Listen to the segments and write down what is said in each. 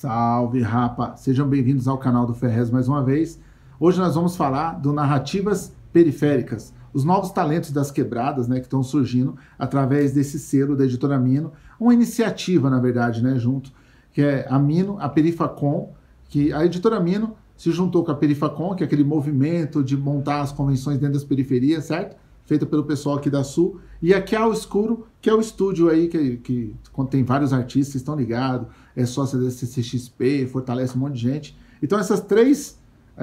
Salve, rapa! Sejam bem-vindos ao canal do Ferrez mais uma vez. Hoje nós vamos falar do Narrativas Periféricas, os novos talentos das quebradas, né, que estão surgindo através desse selo da Editora Mino, uma iniciativa, na verdade, né, junto, que é a Mino, a Perifacom, que a Editora Mino se juntou com a Perifacom, que é aquele movimento de montar as convenções dentro das periferias, certo? Feita pelo pessoal aqui da Sul, e aqui ao Escuro, que é o estúdio aí que contém vários artistas que estão ligados, é sócio da CCXP, fortalece um monte de gente. Então essas três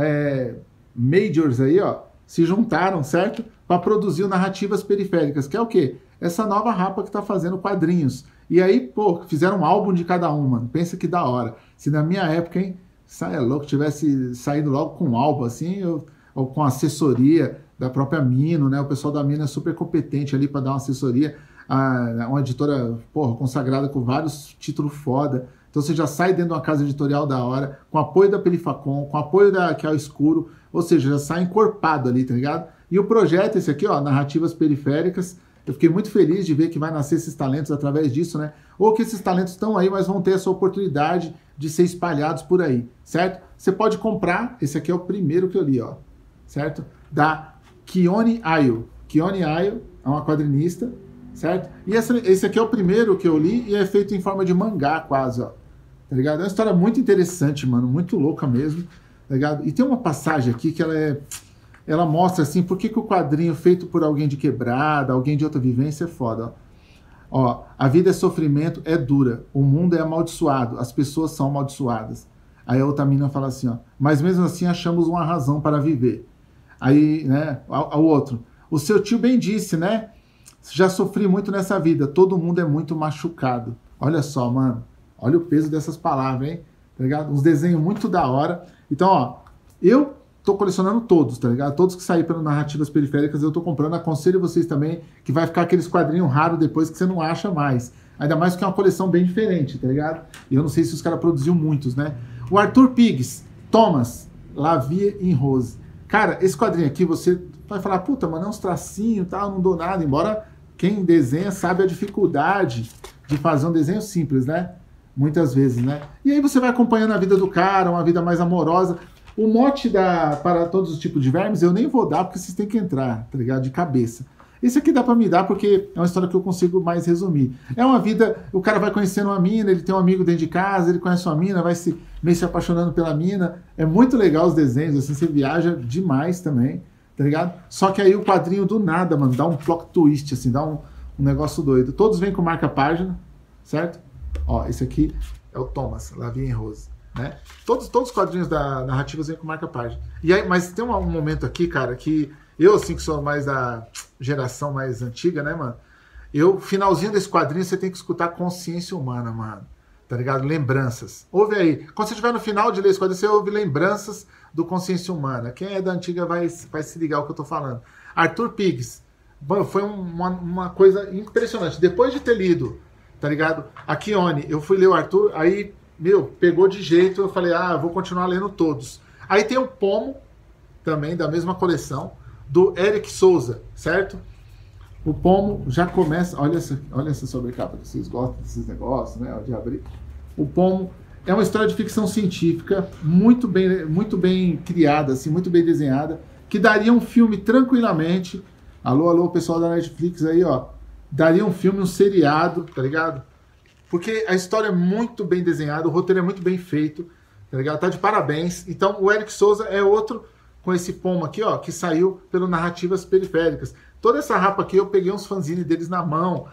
majors aí, ó, se juntaram, certo? Para produzir o Narrativas Periféricas, que é o quê? Essa nova rapa que tá fazendo quadrinhos. E aí, pô, fizeram um álbum de cada um, mano. Pensa que da hora. Se na minha época, hein, sai louco, tivesse saído logo com um álbum assim, ou com assessoria da própria Mino, né? O pessoal da Mino é super competente ali para dar uma assessoria. Uma editora, porra, consagrada com vários títulos foda. Então você já sai dentro de uma casa editorial da hora, com apoio da Perifacom, com apoio da que é o Escuro, ou seja, já sai encorpado ali, tá ligado? E o projeto, esse aqui, ó, Narrativas Periféricas, eu fiquei muito feliz de ver que vai nascer esses talentos através disso, né? Ou que esses talentos estão aí, mas vão ter essa oportunidade de ser espalhados por aí, certo? Você pode comprar, esse aqui é o primeiro que eu li, ó, certo? Da Kione Ayo. Kione Ayo é uma quadrinista, certo? E esse aqui é o primeiro que eu li e é feito em forma de mangá quase, ó. Tá ligado? É uma história muito interessante, mano, muito louca mesmo, tá ligado? E tem uma passagem aqui que ela mostra, assim, por que o quadrinho feito por alguém de quebrada, alguém de outra vivência é foda, ó. Ó, a vida é sofrimento, é dura, o mundo é amaldiçoado, as pessoas são amaldiçoadas. Aí a outra mina fala assim, ó, mas mesmo assim achamos uma razão para viver. Aí, né, ao outro, o seu tio bem disse, né, já sofri muito nessa vida, todo mundo é muito machucado. Olha só, mano, olha o peso dessas palavras, hein, tá ligado? Uns desenhos muito da hora. Então, ó, eu tô colecionando todos, tá ligado? Todos que saíram pelas Narrativas Periféricas eu tô comprando, aconselho vocês também, que vai ficar aqueles quadrinhos raros depois que você não acha mais. Ainda mais que é uma coleção bem diferente, tá ligado? E eu não sei se os caras produziram muitos, né? O Arthur Pigs, Thomas, La Vie en Rose. Cara, esse quadrinho aqui, você vai falar, puta, mano, é uns tracinhos e tal, não dou nada, embora quem desenha sabe a dificuldade de fazer um desenho simples, né? Muitas vezes, né? E aí você vai acompanhando a vida do cara, uma vida mais amorosa. O mote para todos os tipos de vermes eu nem vou dar, porque vocês têm que entrar, tá ligado? De cabeça. Esse aqui dá pra me dar, porque é uma história que eu consigo mais resumir. É uma vida, o cara vai conhecendo uma mina, ele tem um amigo dentro de casa, ele conhece uma mina, vai meio se apaixonando pela mina. É muito legal os desenhos, assim, você viaja demais também, tá ligado? Só que aí o quadrinho do nada, mano, dá um plot twist, assim, dá um negócio doido. Todos vêm com marca-página, certo? Ó, esse aqui é o Thomas, La Vie en Rose, né? Todos os quadrinhos da Narrativas vêm com marca-página. E aí, mas tem um momento aqui, cara, que eu, assim, que sou mais da geração mais antiga, né, mano? Finalzinho desse quadrinho, você tem que escutar Consciência Humana, mano. Tá ligado? Lembranças. Ouve aí. Quando você estiver no final de ler esse quadrinho, você ouve Lembranças do Consciência Humana. Quem é da antiga vai se ligar o que eu tô falando. Arthur Pigs. Foi uma coisa impressionante. Depois de ter lido, tá ligado? A Kione, eu fui ler o Arthur, aí, meu, pegou de jeito, eu falei, vou continuar lendo todos. Aí tem o Pomo, também, da mesma coleção, do Eric Souza, certo? O Pomo já começa... Olha essa sobrecapa, vocês gostam desses negócios, né? De abrir. O Pomo é uma história de ficção científica muito bem criada, assim, muito bem desenhada, que daria um filme tranquilamente. Alô, pessoal da Netflix aí, ó. Daria um filme, um seriado, tá ligado? Porque a história é muito bem desenhada, o roteiro é muito bem feito, tá ligado? Tá de parabéns. Então, o Eric Souza é outro com esse pomo aqui, ó, que saiu pelo Narrativas Periféricas. Toda essa rapa aqui, eu peguei uns fanzines deles na mão,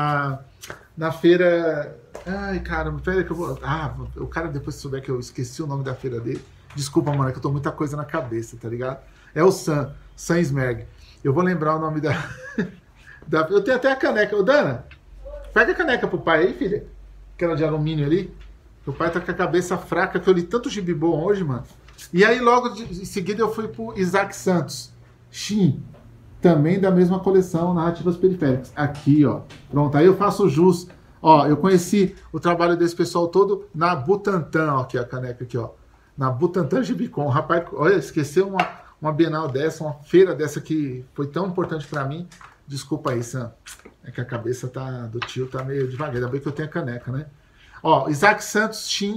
na feira... Ai, cara, feira que eu vou... o cara depois souber que eu esqueci o nome da feira dele. Desculpa, mano, é que eu tô muita coisa na cabeça, tá ligado? É o Sam Smerg. Eu vou lembrar o nome da... Eu tenho até a caneca. Ô, Dana, pega a caneca pro pai aí, filha. Aquela de alumínio ali. O pai tá com a cabeça fraca, que eu li tanto gibi bom hoje, mano. E aí, logo em seguida, eu fui pro Isaac Santos. Shin. Também da mesma coleção, Narrativas Periféricas. Aqui, ó. Pronto, aí eu faço jus. Ó, eu conheci o trabalho desse pessoal todo na Butantan, ó, aqui a caneca aqui, ó. Na Butantan Gibicon. Rapaz, olha, esqueceu uma Bienal dessa, uma feira dessa que foi tão importante pra mim. Desculpa aí, Sam. É que a cabeça do tio tá meio devagar. Ainda bem que eu tenho a caneca, né? Ó, Isaac Santos, Shin,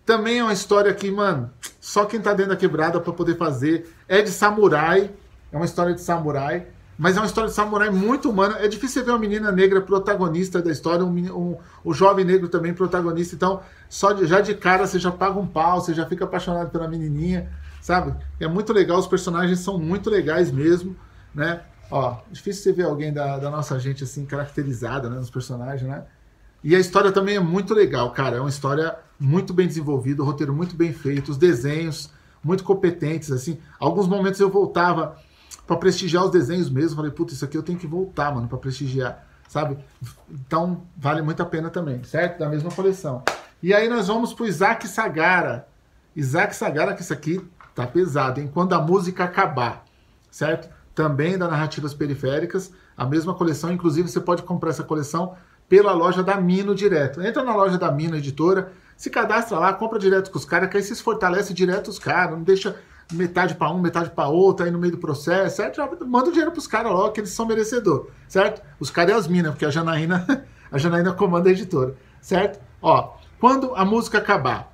Também é uma história que, mano, só quem tá dentro da quebrada pra poder fazer. É de samurai, é uma história de samurai, mas é uma história de samurai muito humana. É difícil você ver uma menina negra protagonista da história, um jovem negro também protagonista. Então, já de cara você já paga um pau, você já fica apaixonado pela menininha, sabe? É muito legal, os personagens são muito legais mesmo, né? Ó, difícil você ver alguém da nossa gente assim, caracterizada, né, nos personagens, né? E a história também é muito legal, cara. É uma história muito bem desenvolvida, o roteiro muito bem feito, os desenhos muito competentes, assim. Alguns momentos eu voltava pra prestigiar os desenhos mesmo. Falei, puta, isso aqui eu tenho que voltar, mano, pra prestigiar, sabe? Então, vale muito a pena também, certo? Da mesma coleção. E aí nós vamos pro Isaac Sagara. Isaac Sagara, que isso aqui tá pesado, hein? Quando a música acabar, certo? Também da Narrativas Periféricas, a mesma coleção. Inclusive, você pode comprar essa coleção pela loja da Mino direto. Entra na loja da Mino Editora, se cadastra lá, compra direto com os caras, que aí vocês fortalecem direto os caras, não deixa metade para um, metade para outro, aí no meio do processo, certo? Já manda o dinheiro pros caras logo, que eles são merecedores, certo? Os caras e as minas, porque a Janaína comanda a editora, certo? Ó, quando a música acabar,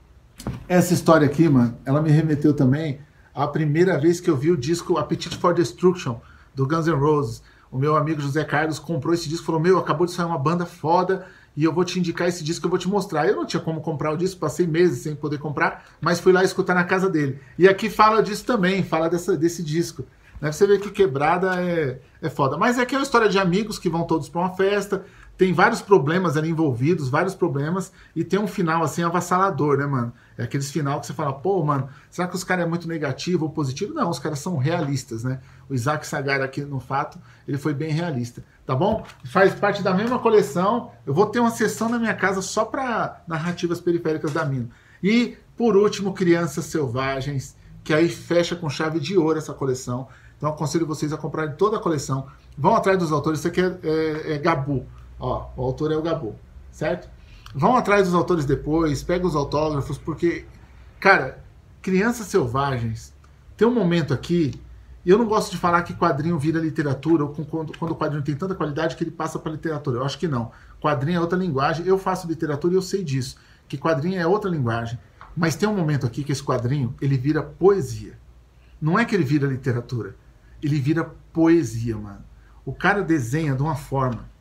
essa história aqui, mano, ela me remeteu também à primeira vez que eu vi o disco Appetite for Destruction, do Guns N' Roses. O meu amigo José Carlos comprou esse disco e falou, meu, acabou de sair uma banda foda e eu vou te indicar esse disco, eu vou te mostrar. Eu não tinha como comprar o disco, passei meses sem poder comprar, mas fui lá escutar na casa dele. E aqui fala disso também, fala desse disco. Né? Você vê que Quebrada é foda. Mas aqui é uma história de amigos que vão todos para uma festa, tem vários problemas ali envolvidos, vários problemas, e tem um final assim avassalador, né, mano? É aqueles final que você fala, pô, mano, será que os caras é muito negativo ou positivo? Não, os caras são realistas, né? O Isaac Sagara aqui, no fato, ele foi bem realista, tá bom? Faz parte da mesma coleção. Eu vou ter uma sessão na minha casa só para Narrativas Periféricas da Mino. E, por último, Crianças Selvagens, que aí fecha com chave de ouro essa coleção. Então, aconselho vocês a comprarem toda a coleção. Vão atrás dos autores. Isso aqui é Gabu. Ó, o autor é o Gabu, certo? Vão atrás dos autores depois, pega os autógrafos, porque, cara, Crianças Selvagens, tem um momento aqui, e eu não gosto de falar que quadrinho vira literatura, ou quando o quadrinho tem tanta qualidade que ele passa para literatura. Eu acho que não. Quadrinho é outra linguagem, eu faço literatura e eu sei disso, que quadrinho é outra linguagem. Mas tem um momento aqui que esse quadrinho, ele vira poesia. Não é que ele vira literatura, ele vira poesia, mano. O cara desenha de uma forma,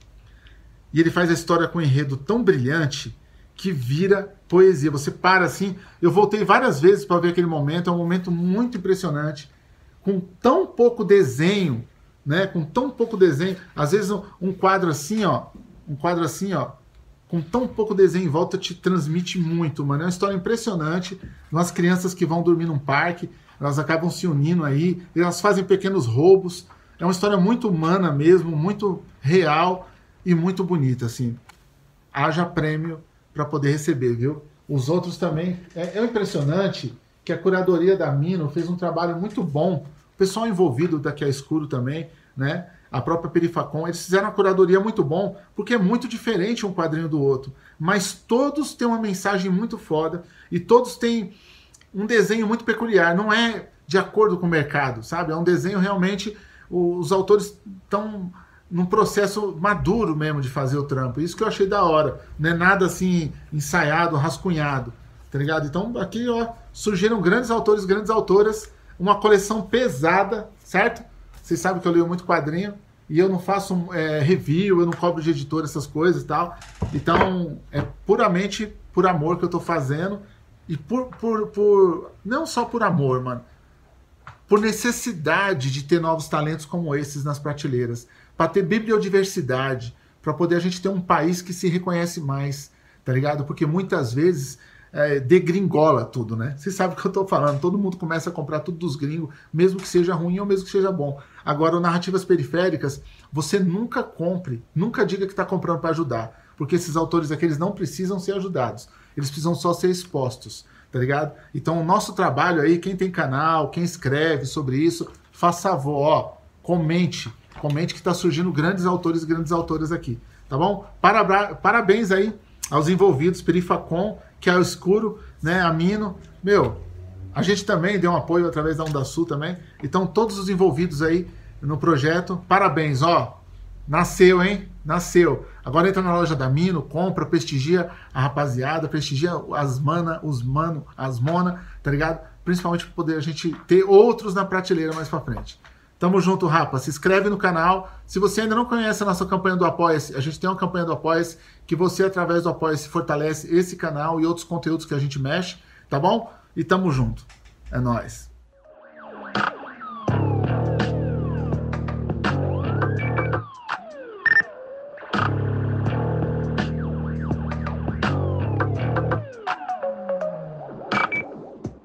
e ele faz a história com um enredo tão brilhante que vira poesia. Você para assim. Eu voltei várias vezes para ver aquele momento. É um momento muito impressionante. Com tão pouco desenho, né? Com tão pouco desenho. Às vezes um quadro assim, ó. Um quadro assim, ó. Com tão pouco desenho em volta te transmite muito, mano. É uma história impressionante. Umas crianças que vão dormir num parque, elas acabam se unindo aí. Elas fazem pequenos roubos. É uma história muito humana mesmo, muito real. E muito bonita, assim. Haja prêmio para poder receber, viu? Os outros também. É impressionante que a curadoria da Mino fez um trabalho muito bom. O pessoal envolvido daqui a Escuro também, né? A própria Perifacom, eles fizeram uma curadoria muito bom, porque é muito diferente um quadrinho do outro. Mas todos têm uma mensagem muito foda e todos têm um desenho muito peculiar. Não é de acordo com o mercado, sabe? É um desenho realmente... Os autores estão... num processo maduro mesmo de fazer o trampo. Isso que eu achei da hora. Não é nada assim ensaiado, rascunhado, tá ligado? Então aqui, ó, surgiram grandes autores, grandes autoras, uma coleção pesada, certo? Vocês sabem que eu leio muito quadrinho e eu não faço review, eu não cobro de editor, essas coisas e tal. Então é puramente por amor que eu tô fazendo e não só por amor, mano, por necessidade de ter novos talentos como esses nas prateleiras, para ter bibliodiversidade, para poder a gente ter um país que se reconhece mais, tá ligado? Porque muitas vezes degringola tudo, né? Vocês sabem o que eu tô falando, todo mundo começa a comprar tudo dos gringos, mesmo que seja ruim ou mesmo que seja bom. Agora, Narrativas Periféricas, você nunca compre, nunca diga que tá comprando para ajudar, porque esses autores aqui, eles não precisam ser ajudados, eles precisam só ser expostos, tá ligado? Então, o nosso trabalho aí, quem tem canal, quem escreve sobre isso, faça favor, ó, comente que está surgindo grandes autores e grandes autoras aqui, tá bom? Parabéns aí aos envolvidos, Perifacom, que é o Escuro, né, a Mino. Meu, a gente também deu um apoio através da Onda Sul também. Então, todos os envolvidos aí no projeto, parabéns, ó. Nasceu, hein? Nasceu. Agora entra na loja da Mino, compra, prestigia a rapaziada, prestigia as mana, os mano, as mona, tá ligado? Principalmente para poder a gente ter outros na prateleira mais pra frente. Tamo junto, rapa. Se inscreve no canal. Se você ainda não conhece a nossa campanha do Apoia-se, a gente tem uma campanha do Apoia-se que você, através do Apoia-se, fortalece esse canal e outros conteúdos que a gente mexe, tá bom? E tamo junto. É nóis.